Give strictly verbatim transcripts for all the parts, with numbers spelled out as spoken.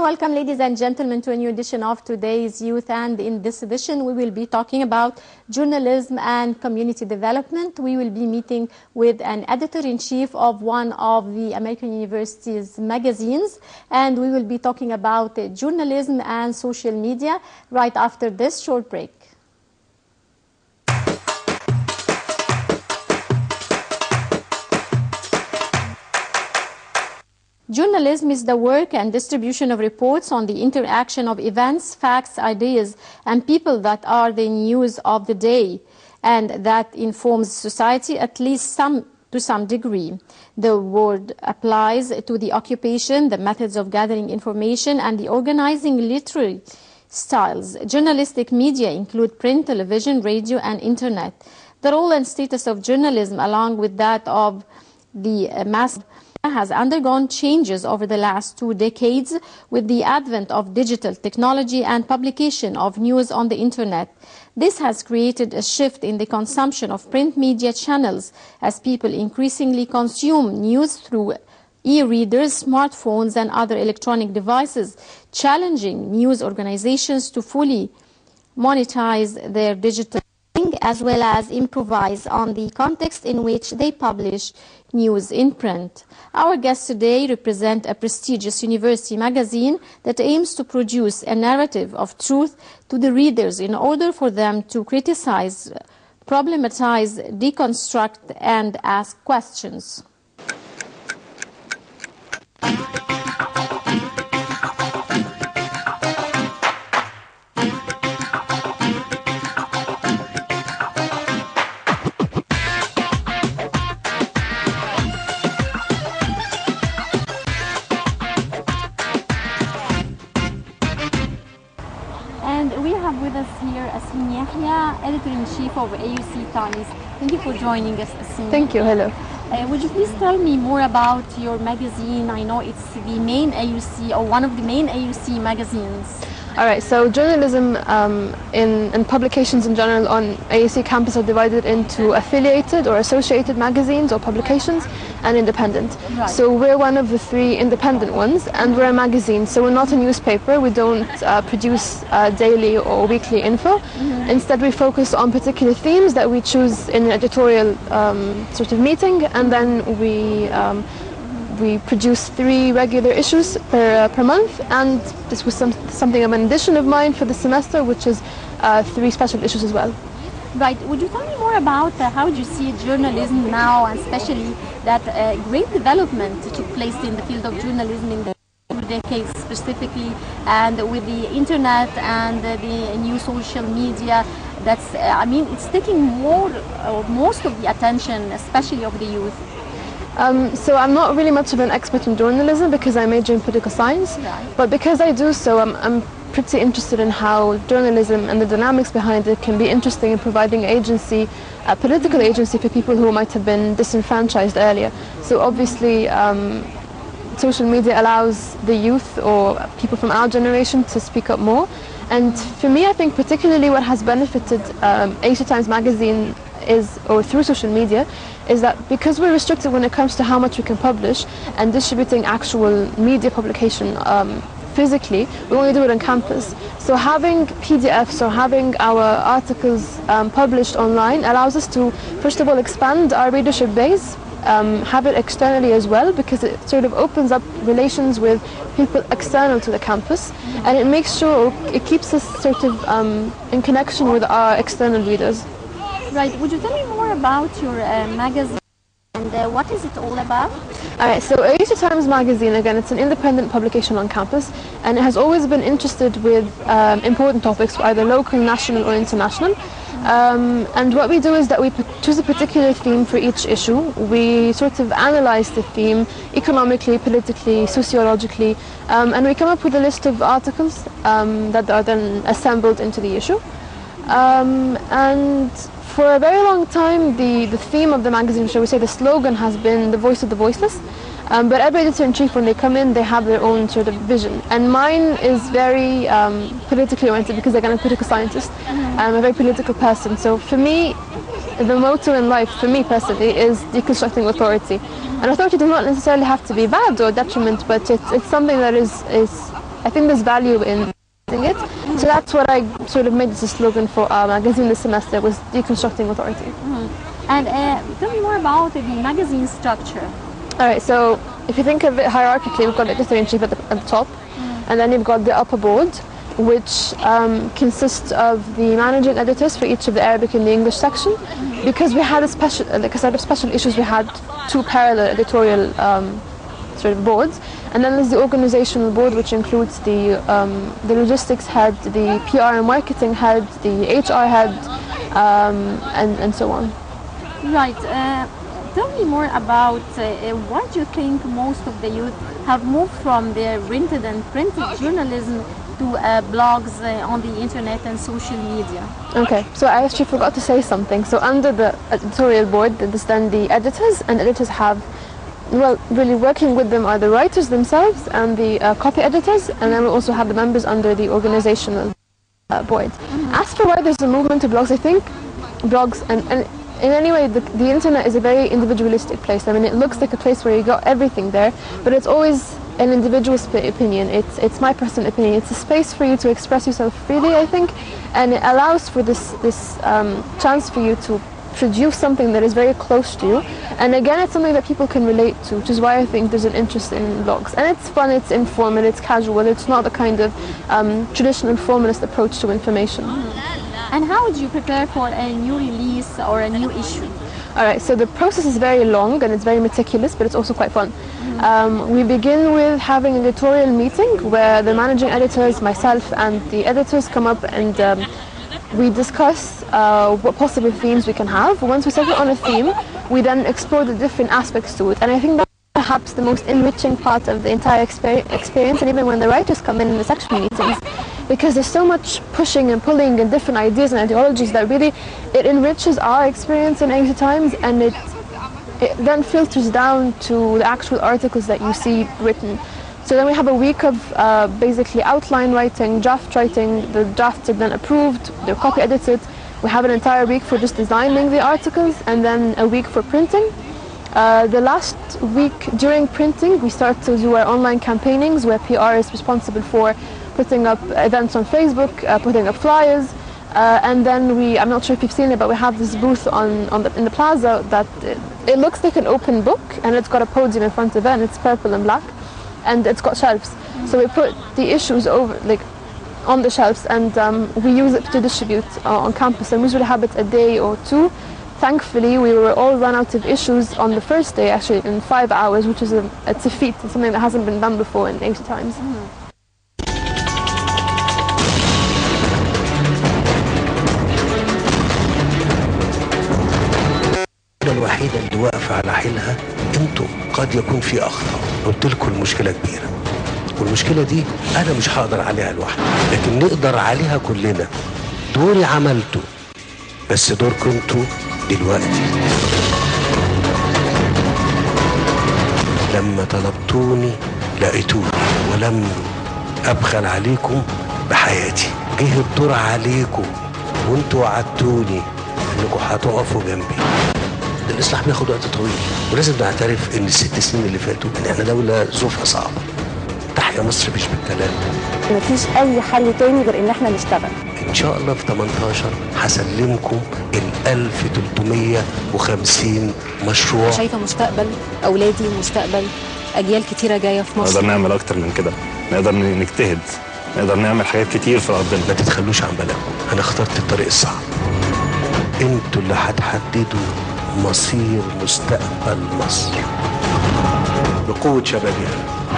welcome, ladies and gentlemen, to a new edition of Today's Youth. And in this edition, we will be talking about journalism and community development. We will be meeting with an editor-in-chief of one of the American university's magazines, and we will be talking about uh, journalism and social media right after this short break. Journalism is the work and distribution of reports on the interaction of events, facts, ideas, and people that are the news of the day, and that informs society at least some to some degree. The word applies to the occupation, the methods of gathering information, and the organizing literary styles. Journalistic media include print, television, radio, and internet. The role and status of journalism, along with that of the uh, mass has undergone changes over the last two decades with the advent of digital technology and publication of news on the internet. This has created a shift in the consumption of print media channels as people increasingly consume news through e-readers, smartphones, and other electronic devices, challenging news organizations to fully monetize their digital as well as improvise on the context in which they publish news in print. Our guests today represent a prestigious university magazine that aims to produce a narrative of truth to the readers in order for them to criticize, problematize, deconstruct, and ask questions. Editor-in-Chief of A U C Times. Thank you for joining us, Asim. Thank you. Hello. Uh, would you please tell me more about your magazine? I know it's the main A U C, or one of the main A U C magazines. All right, so journalism um, in, and publications in general on A U C campus are divided into affiliated or associated magazines or publications and independent. Right. So we're one of the three independent ones, and we're a magazine, so we're not a newspaper. We don't uh, produce uh, daily or weekly info. Mm-hmm. Instead, we focus on particular themes that we choose in an editorial um, sort of meeting, and then we um, we produce three regular issues per, uh, per month, and this was some, something of an addition of mine for the semester, which is uh, three special issues as well. Right. Would you tell me more about uh, how do you see journalism now, and especially that uh, great development took place in the field of journalism in the decades specifically, and with the internet and uh, the new social media, that's, uh, I mean, it's taking more, uh, most of the attention, especially of the youth. Um, so I'm not really much of an expert in journalism because I major in political science, right. But because I do so, I'm, I'm pretty interested in how journalism and the dynamics behind it can be interesting in providing agency, uh, political agency for people who might have been disenfranchised earlier. So obviously um, social media allows the youth or people from our generation to speak up more. And for me, I think particularly what has benefited um, A U C Times magazine is, or through social media, is that because we're restricted when it comes to how much we can publish and distributing actual media publication um, physically, we only do it on campus. So having P D Fs or having our articles um, published online allows us to, first of all, expand our readership base, um, have it externally as well, because it sort of opens up relations with people external to the campus, and it makes sure it keeps us sort of um, in connection with our external readers. Right. Would you tell me more about your uh, magazine and uh, what is it all about? All right. So A U C Times magazine, again, it's an independent publication on campus, and it has always been interested with um, important topics, either local, national, or international. Um, and what we do is that we choose a particular theme for each issue. We sort of analyze the theme economically, politically, sociologically, um, and we come up with a list of articles um, that are then assembled into the issue. Um, and for a very long time, the, the theme of the magazine, shall we say, the slogan has been the voice of the voiceless. Um, but every editor-in-chief, when they come in, they have their own sort of vision. And mine is very um, politically oriented because again, I'm a political scientist. Mm-hmm. I'm a very political person. So for me, the motto in life, for me personally, is deconstructing authority. And authority does not necessarily have to be bad or detriment, but it's, it's something that is, is I think there's value in it. So that's what I sort of made as a slogan for our magazine this semester, was deconstructing authority. Mm-hmm. And uh, tell me more about the magazine structure. All right, so if you think of it hierarchically, we've got the editor-in-chief at the, at the top, mm. and then you've got the upper board, which um, consists of the managing editors for each of the Arabic and the English section. Mm. Because we had a special, like a set of special issues, we had two parallel editorial um, sort of boards, and then there's the organizational board, which includes the um, the logistics head, the P R and marketing head, the H R head, um, and and so on. Right. Uh, tell me more about uh, why do you think most of the youth have moved from their printed and printed journalism to uh, blogs uh, on the internet and social media? Okay, so I actually forgot to say something. So under the editorial board, there's then the editors, and editors have, well, really working with them are the writers themselves and the uh, copy editors, and then we also have the members under the organizational uh, board. Mm-hmm. As for why there's a movement to blogs, I think blogs, and, and in any way, the, the internet is a very individualistic place. I mean, it looks like a place where you got everything there, but it's always an individual opinion. It's, it's my personal opinion. It's a space for you to express yourself freely, I think, and it allows for this, this um, chance for you to produce something that is very close to you. And again, it's something that people can relate to, which is why I think there's an interest in blogs. And it's fun, it's informal, it's casual, it's not the kind of um, traditional formalist approach to information. And how would you prepare for a new release or a new issue? All right, so the process is very long and it's very meticulous, but it's also quite fun. Mm-hmm. um, we begin with having an editorial meeting where the managing editors, myself, and the editors come up and um, we discuss uh, what possible themes we can have. Once we settle on a theme, we then explore the different aspects to it. And I think that's perhaps the most enriching part of the entire exper experience, and even when the writers come in in the section meetings, because there's so much pushing and pulling and different ideas and ideologies that really, it enriches our experience in eighty times, and it, it then filters down to the actual articles that you see written. So then we have a week of uh, basically outline writing, draft writing. The drafts are then approved, they're copy edited. We have an entire week for just designing the articles, and then a week for printing. Uh, the last week during printing, we start to do our online campaignings, where P R is responsible for putting up events on Facebook, uh, putting up flyers, uh, and then we, I'm not sure if you've seen it, but we have this booth on, on the, in the plaza that it, it looks like an open book, and it's got a podium in front of it, and it's purple and black, and it's got shelves. So we put the issues over, like, on the shelves, and um, we use it to distribute uh, on campus, and we usually have it a day or two. Thankfully, we were all run out of issues on the first day, actually, in five hours, which is a, it's a feat. It's something that hasn't been done before in eighty times. Mm-hmm. الوحيدة اللي واقفة على حيلها انتوا، قد يكون في أخطاء. قلت لكم المشكلة كبيرة، والمشكلة دي أنا مش هقدر عليها لوحدي، لكن نقدر عليها كلنا. دوري عملته، بس دوركم انتوا دلوقتي. لما طلبتوني لقيتوني، ولم أبخل عليكم بحياتي. جه الدور عليكم وانتوا وعدتوني انكم هتقفوا جنبي. الإصلاح بياخد وقت طويل، ولازم نعترف ان الست سنين اللي فاتوا ان احنا دولة ظروفها صعبة. تحيا مصر مش بالكلام. مفيش أي حل تاني غير ان احنا نشتغل. ان شاء الله في تمنتاشر هسلمكم ال ألف وتلتمية وخمسين مشروع. شايفة مستقبل أولادي ومستقبل أجيال كتيرة جاية في مصر. نقدر نعمل أكتر من كده، نقدر نجتهد، نقدر نعمل حاجات كتير في أرضنا. ما تتخلوش عن بالكم، أنا اخترت الطريق الصعب. انتوا اللي هتحددوا مصير مستقبل مصر بقوة شبابها.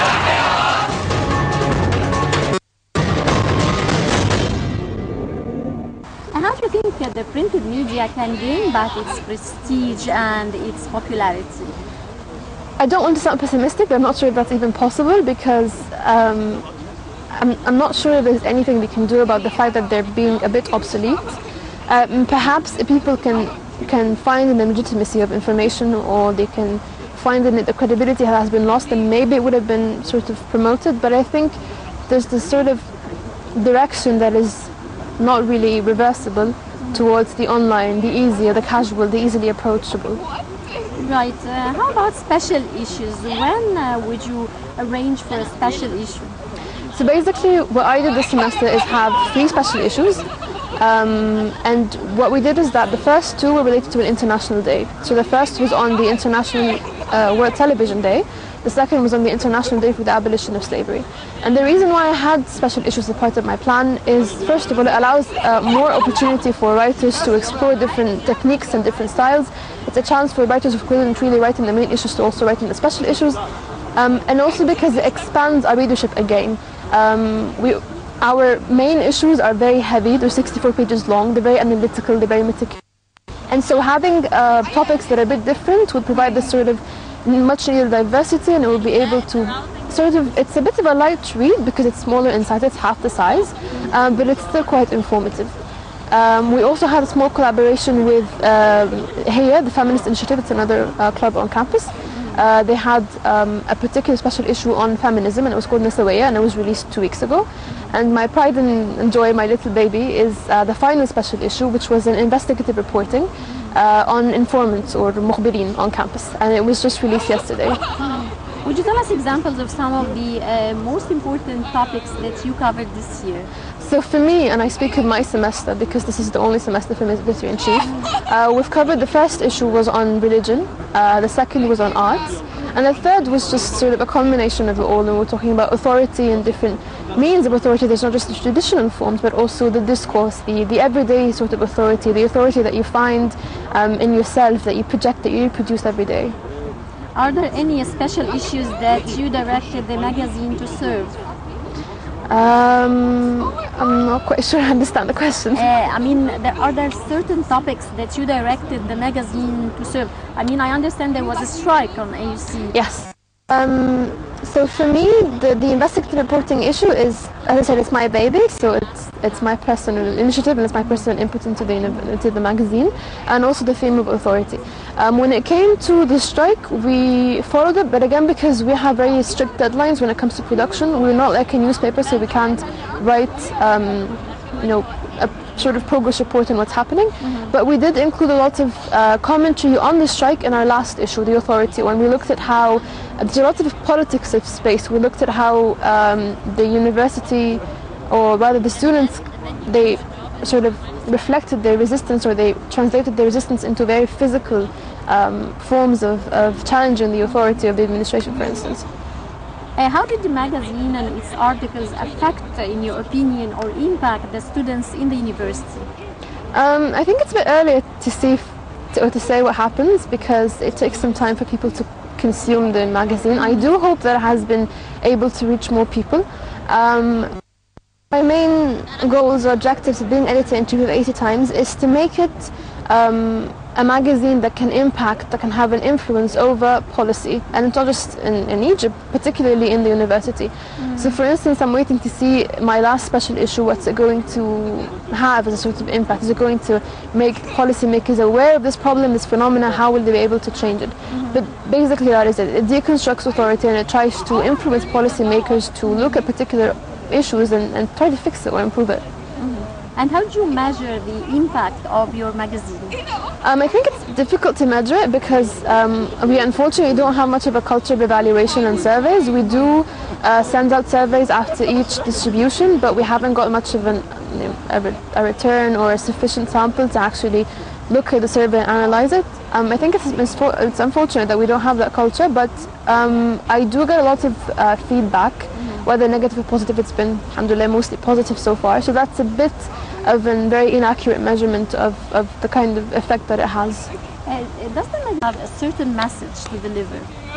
And how do you think that the printed media can gain back its prestige and its popularity? I don't want to sound pessimistic, but I'm not sure if that's even possible, because um, I'm, I'm not sure if there's anything we can do about the fact that they're being a bit obsolete. Um, perhaps people can can find in the legitimacy of information, or they can find in it the credibility has been lost, and maybe it would have been sort of promoted. But I think there's this sort of direction that is not really reversible towards the online, the easier, the casual, the easily approachable. Right. Uh, how about special issues? When uh, would you arrange for a special issue? So So basically, what I did this semester is have three special issues. Um, and what we did is that the first two were related to an international day. So the first was on the International uh, World Television Day. The second was on the International Day for the Abolition of Slavery. And the reason why I had special issues as part of my plan is, first of all, it allows uh, more opportunity for writers to explore different techniques and different styles. It's a chance for writers who couldn't really write in the main issues to also write in the special issues. Um, and also because it expands our readership again. Um, we, our main issues are very heavy, they're sixty-four pages long, they're very analytical, they're very meticulous. And so having uh, topics that are a bit different would provide this sort of much needed diversity, and it will be able to sort of, it's a bit of a light read because it's smaller in size, it's half the size, um, but it's still quite informative. Um, we also had a small collaboration with uh, Heya, the Feminist Initiative. It's another uh, club on campus. Uh, they had um, a particular special issue on feminism, and it was called Nisawaya, and it was released two weeks ago. And my pride and joy, my little baby, is uh, the final special issue, which was an investigative reporting uh, on informants or mukhbirin on campus, and it was just released yesterday. Would you tell us examples of some of the uh, most important topics that you covered this year? So for me, and I speak of my semester because this is the only semester for editor-in-chief, uh, we've covered the first issue was on religion, uh, the second was on arts, and the third was just sort of a combination of it all, and we're talking about authority and different means of authority. There's not just the traditional forms, but also the discourse, the, the everyday sort of authority, the authority that you find um, in yourself, that you project, that you reproduce every day. Are there any special issues that you directed the magazine to serve? Um, I'm not quite sure I understand the question. Uh, I mean, there, are there certain topics that you directed the magazine to serve? I mean, I understand there was a strike on A U C. Yes. Um, so for me, the, the investigative reporting issue is, as I said, it's my baby, so it's it's my personal initiative and it's my personal input into the, into the magazine, and also the theme of authority. Um, when it came to the strike, we followed it, but again, because we have very strict deadlines when it comes to production, we're not like a newspaper, so we can't write, um, you know, a sort of progress report on what's happening. Mm-hmm. But we did include a lot of uh, commentary on the strike in our last issue, The Authority, when we looked at how uh, there's a lot of politics of space. We looked at how um, the university, or rather the students, they sort of reflected their resistance, or they translated their resistance into very physical um, forms of, of challenging the authority of the administration, for instance. Uh, how did the magazine and its articles affect, uh, in your opinion, or impact the students in the university? Um, I think it's a bit early to see f to, or to say what happens, because it takes some time for people to consume the magazine. I do hope that it has been able to reach more people. Um, my main goals or objectives of being editor-in-chief of eighty times is to make it um, a magazine that can impact, that can have an influence over policy, and it's not just in, in Egypt, particularly in the university. Mm. So for instance, I'm waiting to see my last special issue, what's it going to have as a sort of impact? Is it going to make policymakers aware of this problem, this phenomena? How will they be able to change it? Mm-hmm. But basically that is it. It deconstructs authority, and it tries to influence policymakers to look at particular issues and, and try to fix it or improve it. And how do you measure the impact of your magazine? Um, I think it's difficult to measure it because um, we unfortunately don't have much of a culture of evaluation and surveys. We do uh, send out surveys after each distribution, but we haven't got much of an, you know, a, re a return or a sufficient sample to actually look at the survey and analyze it. Um, I think it's, it's unfortunate that we don't have that culture, but um, I do get a lot of uh, feedback. Whether negative or positive, it's been, alhamdulillah, mostly positive so far. So that's a bit of a very inaccurate measurement of, of the kind of effect that it has. Uh, does the magazine have a certain message to deliver?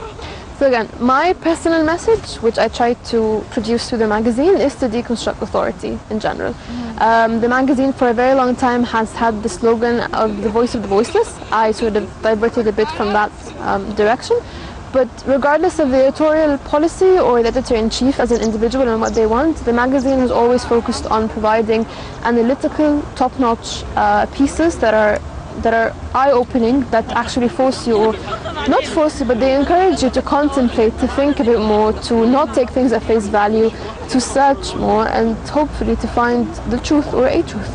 So again, my personal message, which I try to produce through the magazine, is to deconstruct authority in general. Mm-hmm. um, the magazine for a very long time has had the slogan of the voice of the voiceless. I sort of diverted a bit from that um, direction. But regardless of the editorial policy or the editor-in-chief as an individual and what they want, the magazine has always focused on providing analytical, top-notch uh, pieces that are that are eye-opening, that actually force you, or not force you, but they encourage you to contemplate, to think a bit more, to not take things at face value, to search more, and hopefully to find the truth or a truth.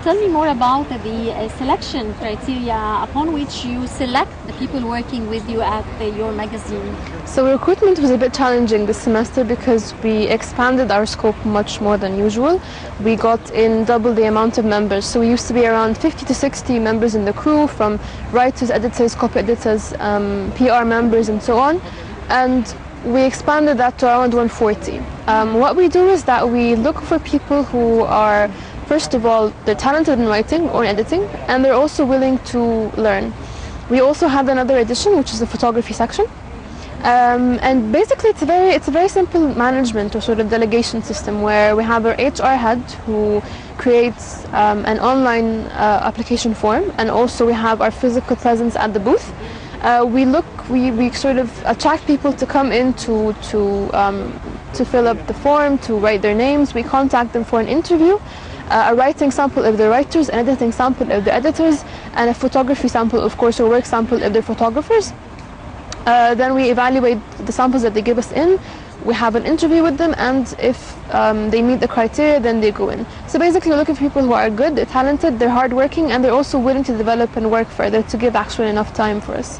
tell me more about the uh, selection criteria upon which you select the people working with you at the, your magazine. So recruitment was a bit challenging this semester because we expanded our scope much more than usual. We got in double the amount of members. So we used to be around fifty to sixty members in the crew, from writers, editors, copy editors, um, P R members and so on. And we expanded that to around one hundred forty. Um, what we do is that we look for people who are, first of all, they're talented in writing or editing, and they're also willing to learn. We also have another edition, which is the photography section. Um, and basically it's a very it's a very simple management or sort of delegation system where we have our H R head who creates um, an online uh, application form, and also we have our physical presence at the booth. Uh, we look, we, we sort of attract people to come in to to um, to fill up the form, to write their names. We contact them for an interview, uh, a writing sample of the writers, an editing sample of the editors, and a photography sample, of course, or work sample of the photographers. Uh, then we evaluate the samples that they give us in. We have an interview with them, and if um, they meet the criteria, then they go in. So basically we're looking for people who are good, they're talented, they're hardworking, and they're also willing to develop and work further to give actually enough time for us.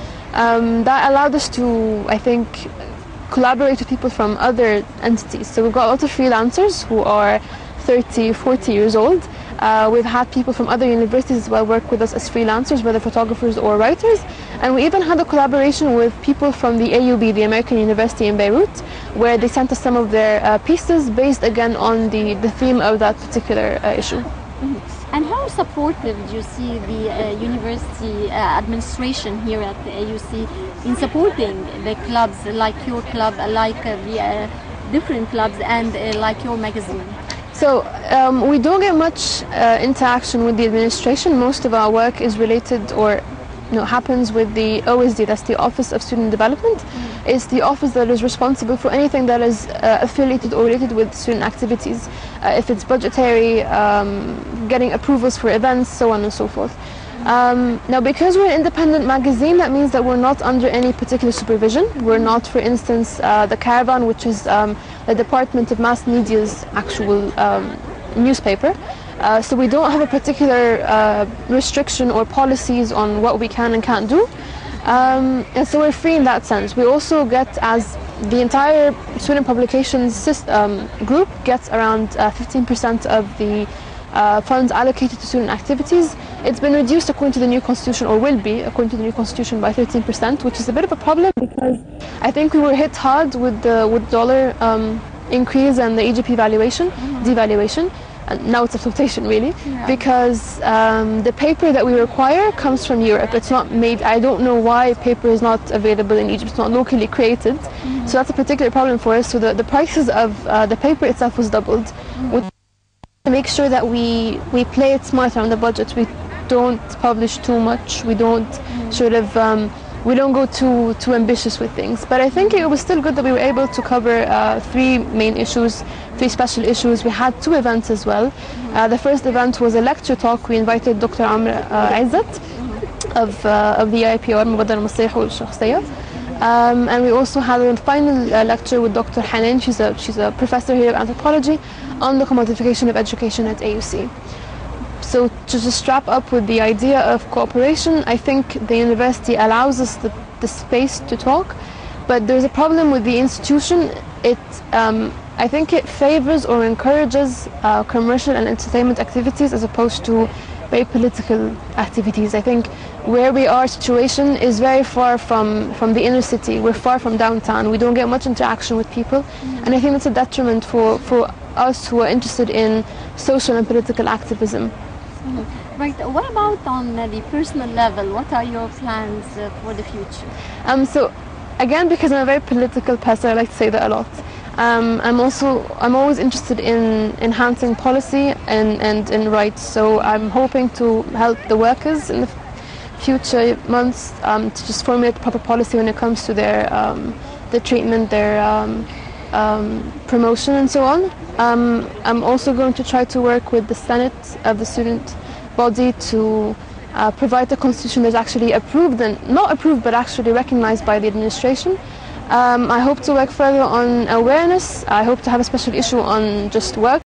Um, that allowed us to, I think, collaborate with people from other entities. So we've got a lot of freelancers who are thirty, forty years old. Uh, we've had people from other universities as well work with us as freelancers, whether photographers or writers. And we even had a collaboration with people from the A U B, the American University in Beirut, where they sent us some of their uh, pieces based again on the, the theme of that particular uh, issue. Mm-hmm. And how supportive do you see the uh, university uh, administration here at the A U C in supporting the clubs like your club, like uh, the uh, different clubs, and uh, like your magazine? So um, we don't get much uh, interaction with the administration. Most of our work is related or you know, happens with the O S D, that's the Office of Student Development. Mm. It's the office that is responsible for anything that is uh, affiliated or related with student activities. Uh, if it's budgetary, um, getting approvals for events, so on and so forth. Um, now, because we're an independent magazine, that means that we're not under any particular supervision. We're not, for instance, uh, the Caravan, which is um, the Department of Mass Media's actual um, newspaper. Uh, so we don't have a particular uh, restriction or policies on what we can and can't do. Um, and so we're free in that sense. We also get, as the entire student publications um, group gets around uh, fifteen percent of the uh, funds allocated to student activities. It's been reduced according to the new constitution, or will be according to the new constitution, by thirteen percent, which is a bit of a problem because I think we were hit hard with the with dollar um, increase and the E G P valuation, mm-hmm. devaluation. And now it's a flotation, really, yeah. because um, the paper that we require comes from Europe. It's not made, I don't know why paper is not available in Egypt. It's not locally created. Mm-hmm. So that's a particular problem for us. So the, the prices of uh, the paper itself was doubled. Mm-hmm. We to make sure that we, we play it smart on the budget. We don't publish too much. We don't mm-hmm. sort of, um, we don't go too, too ambitious with things. But I think it was still good that we were able to cover uh, three main issues, three special issues. We had two events as well. Uh, the first event was a lecture talk. We invited Doctor Amr uh, Izzat of, uh, of the I P R, مبادرة المصالح والشخصية. Um, and we also had a final uh, lecture with Doctor Hanan. She's a, she's a professor here of anthropology on the commodification of education at A U C. So to just wrap up with the idea of cooperation, I think the university allows us the, the space to talk, but there's a problem with the institution. It, um, I think it favors or encourages uh, commercial and entertainment activities as opposed to very political activities. I think where we are situation is very far from, from the inner city. We're far from downtown. We don't get much interaction with people. Mm-hmm. And I think that's a detriment for, for us who are interested in social and political activism. Mm-hmm. Right. What about on uh, the personal level? What are your plans uh, for the future? Um, so, again, because I'm a very political person, I like to say that a lot. Um, I'm also I'm always interested in enhancing policy and, and in rights. So I'm hoping to help the workers in the future months um, to just formulate the proper policy when it comes to their um, their treatment, their um, um, promotion, and so on. Um, I'm also going to try to work with the Senate of the student body to uh, provide a constitution that's actually approved and not approved, but actually recognized by the administration. Um, I hope to work further on awareness. I hope to have a special issue on just work.